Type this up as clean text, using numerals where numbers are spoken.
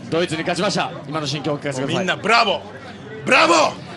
ドイツに勝ちました。今の心境を聞かせてください。 みんなブラボーブラボー。